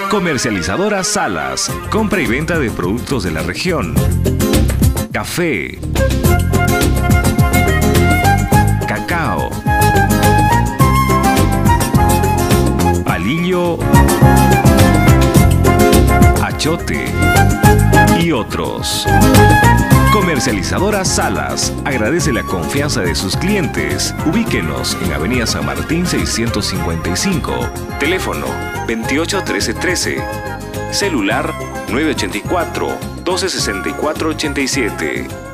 Comercializadora Salas. Compra y venta de productos de la región. Café. Cacao. Palillo. Achote. Y otros. Comercializadora Salas agradece la confianza de sus clientes. Ubíquenos en Avenida San Martín 655. Teléfono 28 13 13. Celular 984 12 64 87.